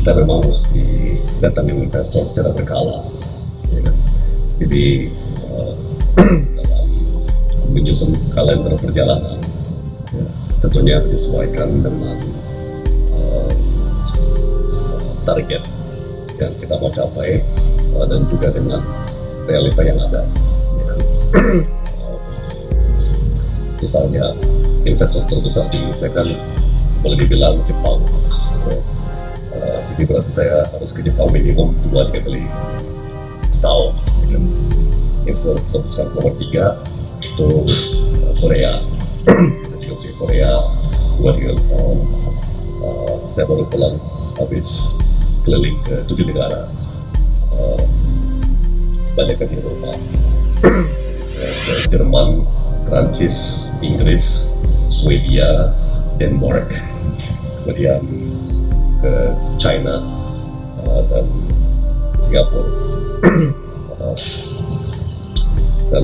kita memang mesti datangin investor secara berkala, ya kan? Jadi dalam menyusun kalender perjalanan, ya, tentunya disesuaikan dengan target yang kita mau capai dan juga dengan realita yang ada. Ya kan? Misalnya investor terbesar di saya kan boleh dibilang Jepang. Ya. Jadi berarti saya harus ke Jepang minimum 2-3 kali setahun. Ya. Investor terbesar nomor 3 itu Korea. Saya juga ke Korea 2-3 kali setahun. Saya baru pulang habis keliling ke 7 negara, banyak di Eropa. Saya ke Jerman, Prancis, Inggris, Swedia, Denmark, kemudian ke China dan Singapura. Dan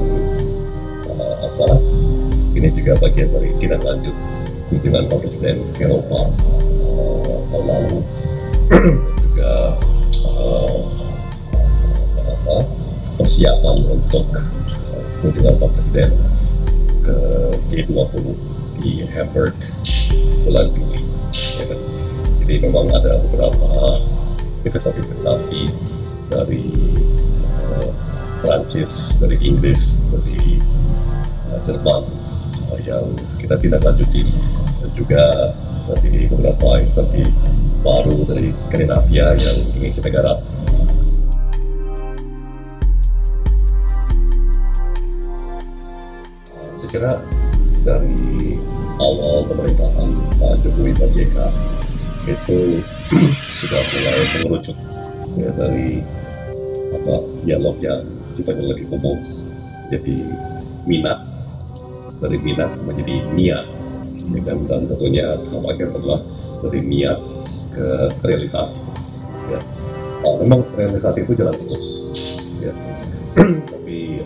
ini juga bagian dari tindak lanjut kunjungan Pak Presiden ke Eropa tahun lalu. Juga persiapan untuk kunjungan Pak Presiden ke G20 di Hamburg bulan Juli. Ya kan? Jadi memang ada beberapa investasi-investasi dari Prancis, dari Inggris, dari Jerman yang kita tindak lanjuti, dan juga dari beberapa investasi baru dari Skandinavia yang ingin kita garap. Saya kira dari awal pemerintahan Pak Jokowi Pak JK itu sudah mulai mengerucut ya, dari dialog yang sifatnya lebih umum, jadi minat, dari minat menjadi niat, ya kan? Dan tentunya tahap akhir adalah dari niat ke realisasi. Ya. Memang realisasi itu jalan terus, ya. Tapi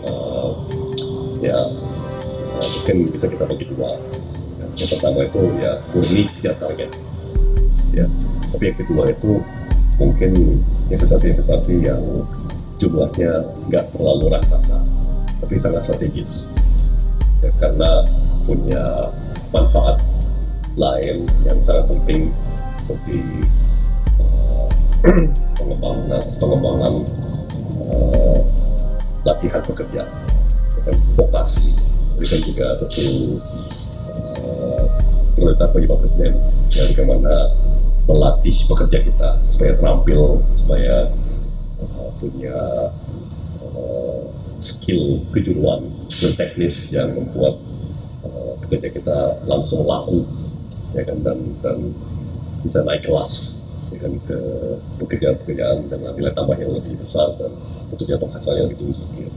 mungkin bisa kita bagi dua. Ya. Yang pertama itu ya murni kejar target, ya. Tapi yang kedua itu mungkin investasi-investasi yang jumlahnya nggak terlalu raksasa, tapi sangat strategis, ya, karena punya manfaat lain yang sangat penting seperti pengembangan latihan pekerja, ya, vokasi. Ini kan juga satu prioritas bagi Pak Presiden, yang bagaimana melatih pekerja kita supaya terampil, supaya punya skill kejuruan, skill teknis yang membuat pekerja kita langsung laku, ya kan, dan bisa naik kelas, ya kan, ke pekerjaan-pekerjaan dengan nilai tambah yang lebih besar dan tentunya penghasilan yang lebih tinggi. Ya.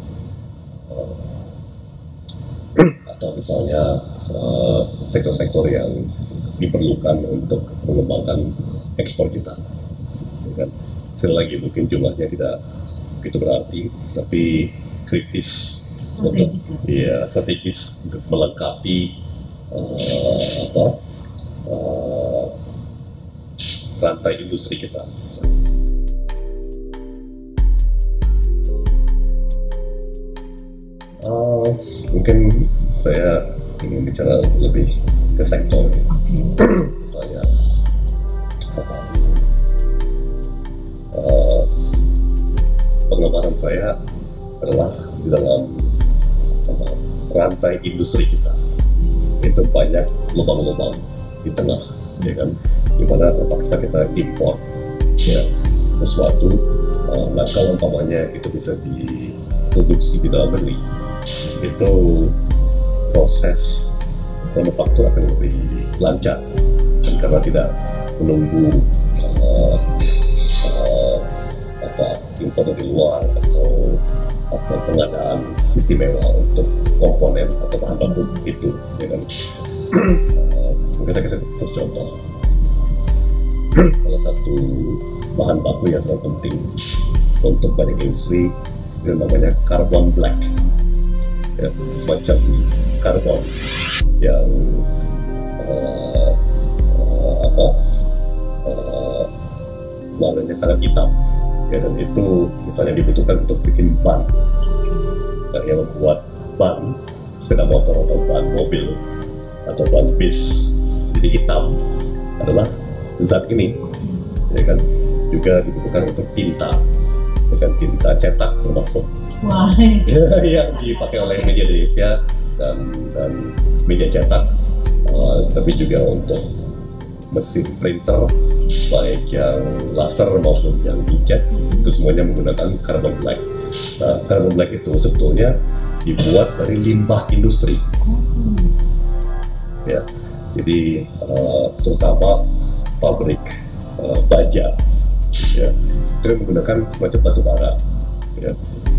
Atau misalnya sektor-sektor yang diperlukan untuk mengembangkan ekspor kita, ya kan. Sekali lagi mungkin jumlahnya tidak begitu berarti, tapi kritis, strategis untuk melengkapi rantai industri kita. Mungkin saya ingin bicara lebih ke sektor, misalnya pengembangan saya adalah di dalam rantai industri kita. Itu banyak lubang-lubang di tengah, ya kan, dimana terpaksa kita import, ya, sesuatu. Nah, kalau umpamanya itu bisa diproduksi di dalam negeri, itu proses manufaktur akan lebih lancar, dan karena tidak menunggu impor dari luar atau pengadaan istimewa untuk komponen atau bahan baku itu, ya kan. Mungkin saya kasih satu contoh. Salah satu bahan baku yang sangat penting untuk banyak industri itu namanya carbon black, ya, semacam karbon yang yang sangat hitam, ya, dan itu misalnya dibutuhkan untuk bikin ban, yang membuat ban sepeda motor atau ban mobil atau ban bis jadi hitam adalah zat ini, ya kan. Juga dibutuhkan untuk tinta, ya kan, tinta cetak termasuk. Wah. Yang dipakai oleh media Indonesia dan media cetak, tapi juga untuk mesin printer baik yang laser maupun yang inkjet, itu semuanya menggunakan carbon black. Nah, carbon black itu sebetulnya dibuat dari limbah industri, ya. Jadi terutama pabrik baja, ya, itu menggunakan semacam batu bara, ya.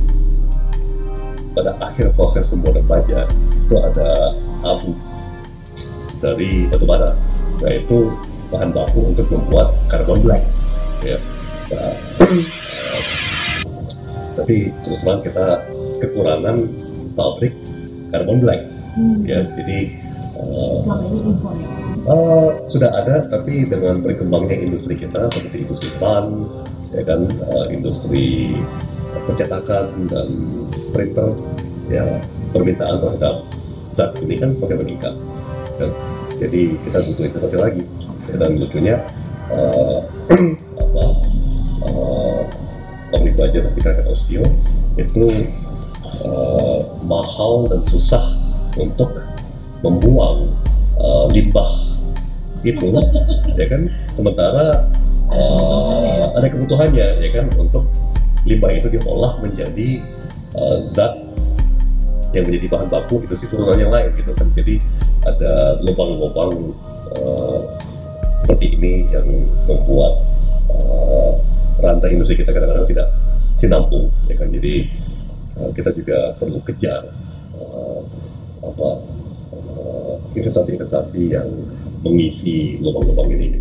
Pada akhir proses pembuatan baja itu ada abu dari batu bara, nah itu bahan baku untuk membuat carbon black, ya. Nah, tapi terus terang kita kekurangan pabrik carbon black, ya. Jadi Selama ini impor ya? sudah ada, tapi dengan berkembangnya industri kita seperti industri ban, ya kan, industri percetakan dan printer, ya, permintaan terhadap zat ini kan semakin meningkat, kan? Jadi kita butuh investasi lagi, ya, dan lucunya pabrik baja seperti Krakatau Steel itu mahal dan susah untuk membuang limbah itu, ya kan, sementara ada kebutuhannya, ya kan, untuk limbah itu diolah menjadi zat yang menjadi bahan baku industri turunan yang lain, gitu kan. Jadi ada lubang-lubang seperti ini yang membuat rantai industri kita kadang-kadang tidak sinambung, ya kan. Jadi kita juga perlu kejar investasi-investasi yang mengisi lubang-lubang ini.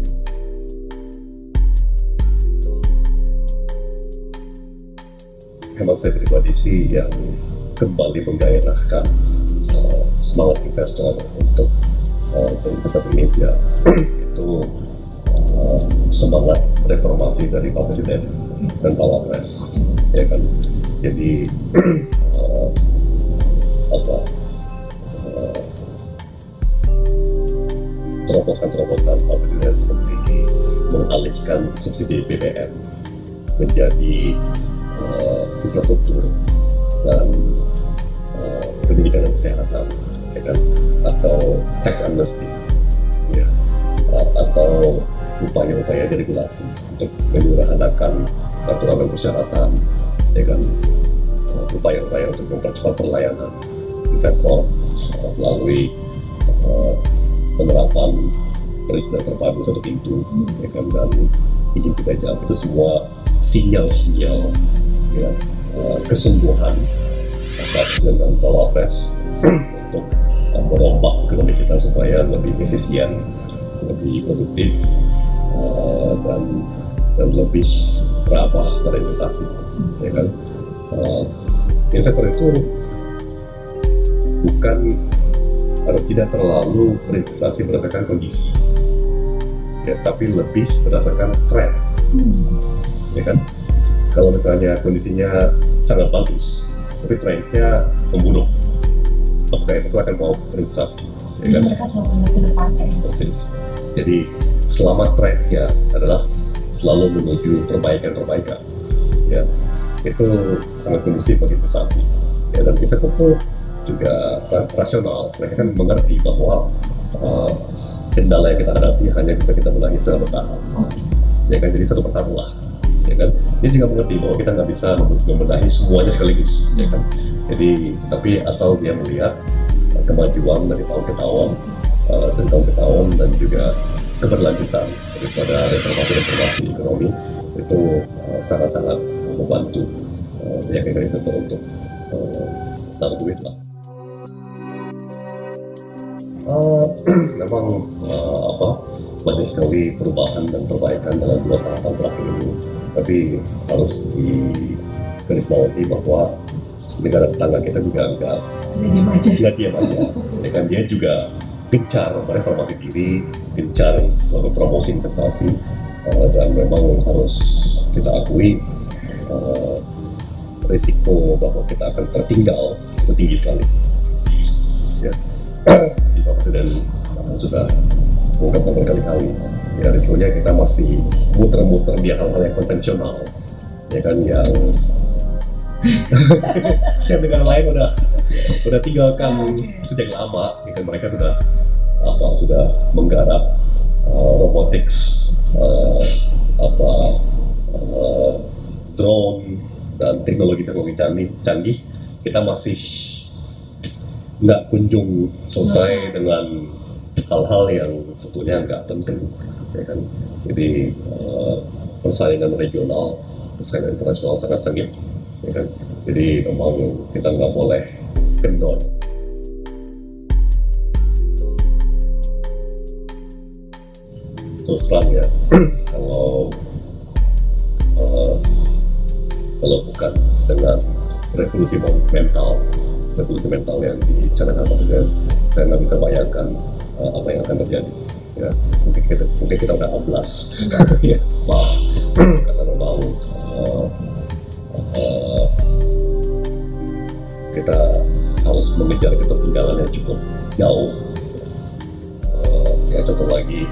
Hemat saya pribadi sih yang kembali menggairahkan semangat investor untuk berinvestasi di Indonesia itu semangat reformasi dari Pak Presiden dan Pak Wapres, ya kan. Jadi terobosan-terobosan Pak Presiden seperti mengalihkan subsidi BBM menjadi infrastruktur dan pendidikan dan kesehatan, ya kan, atau tax amnesty, ya, atau upaya-upaya deregulasi untuk menyederhanakan aturan dan persyaratan, ya kan, upaya-upaya untuk mempercepat pelayanan investor melalui penerapan perizinan terpadu satu pintu, ya kan, dan izin 3 jam. Itu semua sinyal-sinyal, ya, kesungguhan Pak Presiden dan Pak Wapres untuk merombak ekonomi kita supaya lebih efisien, lebih produktif, dan lebih ramah pada investasi, ya kan. Investor itu bukan atau tidak terlalu berinvestasi berdasarkan kondisi, ya, tapi lebih berdasarkan tren, ya kan. Kalau misalnya kondisinya sangat bagus, tapi trennya memburuk, maka investor akan mau berinvestasi, ya kan. Mereka selalu ke depan, Persis. Jadi selama trennya adalah selalu menuju perbaikan, ya, itu sangat kondusif bagi investasi, ya. Dan investor itu juga rasional, mereka kan mengerti bahwa kendala yang kita hadapi hanya bisa kita benahi secara bertahap, ya kan. Jadi satu persatu lah, ya kan. Dia juga mengerti bahwa kita nggak bisa membenahi semuanya sekaligus, ya kan. Jadi tapi asal dia melihat kemajuan dari tahun ke tahun dan juga keberlanjutan daripada reformasi ekonomi, itu sangat-sangat membantu meyakinkan investor untuk taruh duit lah. Memang banyak sekali perubahan dan perbaikan dalam 2,5 tahun terakhir ini, tapi harus digarisbawahi bahwa negara tetangga kita juga nggak diam aja, ya kan. Dia juga gencar mereformasi diri, gencar untuk promosi investasi, dan memang harus kita akui risiko bahwa kita akan tertinggal itu tinggi sekali. Ya, di Pak Presiden sudah mengungkapkan berkali-kali, ya risikonya kita masih muter-muter di hal-hal yang konvensional, ya kan, yang yang negara lain udah tinggalkan sejak lama, ya kan, mereka sudah menggarap robotics, drone dan teknologi canggih. Kita masih nggak kunjung selesai dengan hal-hal yang sebetulnya nggak penting, ya kan. Jadi persaingan regional, persaingan internasional sangat sengit, ya kan. Jadi memang kita nggak boleh kendor. Terus terang ya, kalau bukan dengan revolusi mental yang dicanangkan Pak Presiden, saya nggak bisa bayangkan apa yang akan terjadi. Ya, mungkin kita udah amblas, ya, maaf, karena memang kita harus mengejar ketertinggalan yang cukup jauh. Ya, contoh lagi,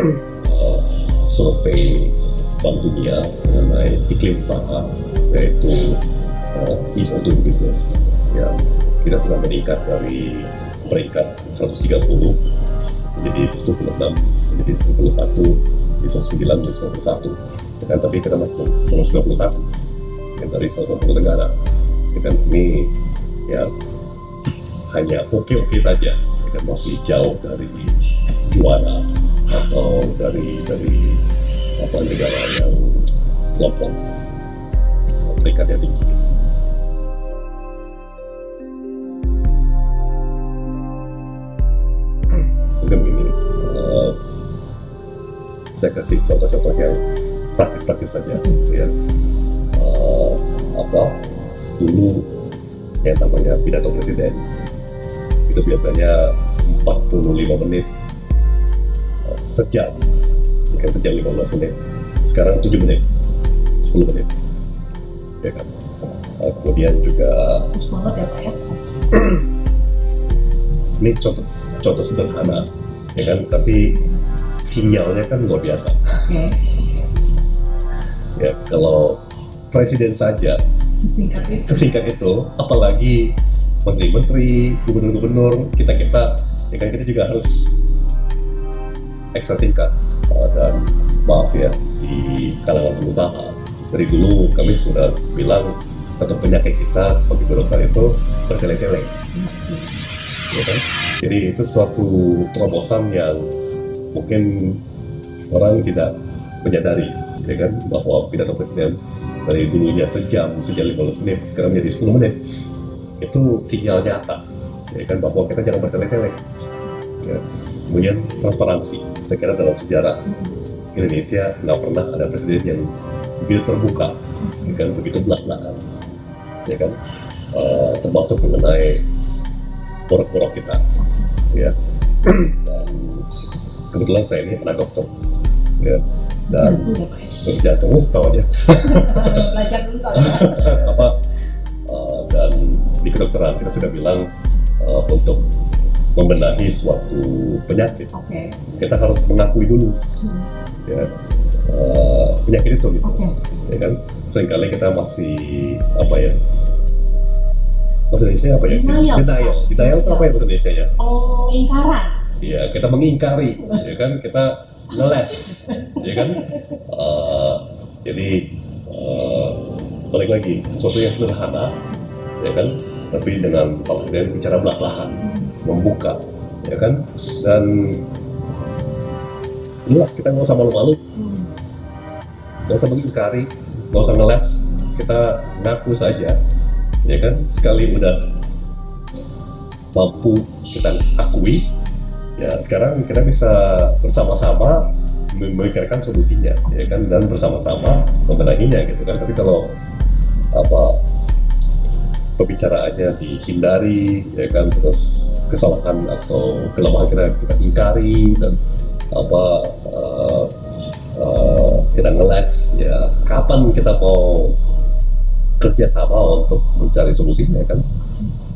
survei Bank Dunia mengenai iklim usaha, yaitu ease of doing business. Ya, kita sudah meningkat dari peringkat 130 menjadi 126, menjadi 91, di 109, menjadi 91. Ya kan, tapi kita masih nomor 91 ya, dari 110 negara. Ya kan, ini ya hanya oke-oke saja, ya kan, masih jauh dari juara atau dari negara yang kelompok peringkatnya tinggi. Mungkin ini saya kasih contoh-contoh yang praktis-praktis saja, ya. Dulu yang namanya pidato presiden itu biasanya 45 menit, sejam, kan, sejam 15 menit. Sekarang 7 menit, 10 menit, ya kan. Kemudian juga bagus banget ya Pak ya. Ini contoh sederhana, ya kan, tapi sinyalnya kan luar biasa. Ya, kalau presiden saja sesingkat itu, apalagi menteri-menteri, gubernur-gubernur, kita ya kan, kita juga harus ekstra singkat. Dan maaf ya, di kalangan pengusaha dari dulu kami sudah bilang satu penyakit kita sebagai birokrat itu bertele-tele, ya kan? Jadi itu suatu terobosan yang mungkin orang tidak menyadari, ya kan, bahwa pidato presiden dari dulunya sejam 15 menit sekarang menjadi 10 menit. Itu sinyal nyata, ya kan, bahwa kita jangan bertele-tele. Ya. Kemudian transparansi, saya kira dalam sejarah Indonesia nggak pernah ada presiden yang begitu terbuka, ya kan, begitu belak-belakan, ya kan, termasuk mengenai borok-borok kita, ya. Dan kebetulan saya ini anak dokter, ya, dan jatuh, tahu aja. Belajar dulu soalnya. Dan di kedokteran kita sudah bilang untuk membenahi suatu penyakit, kita harus mengakui dulu, ya, penyakit itu, gitu. Ya kan, seringkali kita masih bahasa Indonesia apa ya? Denial itu apa ya bahasa Indonesia ya? Oh, ingkaran. Iya, kita mengingkari, ya kan, kita ngeles, ya kan. Jadi balik lagi, sesuatu yang sederhana, ya kan, tapi dengan Pak Presiden bicara belak-belakan, membuka, ya kan, dan jelas kita nggak usah malu-malu, nggak usah mengingkari, nggak usah ngeles, kita ngaku saja, ya kan. Sekali udah mampu kita akui, ya sekarang kita bisa bersama-sama memikirkan solusinya, ya kan, dan bersama-sama membenahinya, gitu kan. Tapi kalau pembicaraannya dihindari, ya kan, terus kesalahan atau kelemahan kita ingkari, dan kita ngeles, ya kapan kita mau kerjasama untuk mencari solusinya kan?